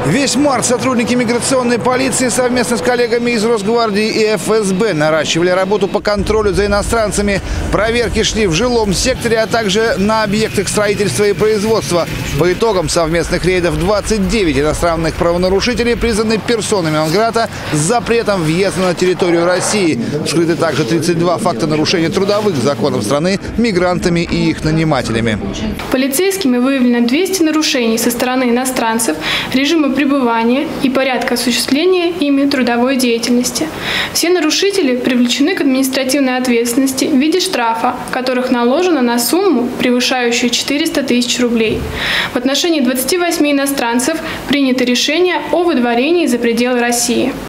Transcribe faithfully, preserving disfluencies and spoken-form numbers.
Весь март сотрудники миграционной полиции совместно с коллегами из Росгвардии и эф эс бэ наращивали работу по контролю за иностранцами. Проверки шли в жилом секторе, а также на объектах строительства и производства. По итогам совместных рейдов двадцать девять иностранных правонарушителей признаны персонами нон-грата с запретом въезда на территорию России. Вскрыты также тридцать два факта нарушения трудовых законов страны мигрантами и их нанимателями. Полицейскими выявлено двести нарушений со стороны иностранцев режима пребывания и порядка осуществления ими трудовой деятельности. Все нарушители привлечены к административной ответственности в виде штрафа, которых наложено на сумму, превышающую четыреста тысяч рублей. В отношении двадцати восьми иностранцев принято решение о выдворении за пределы России.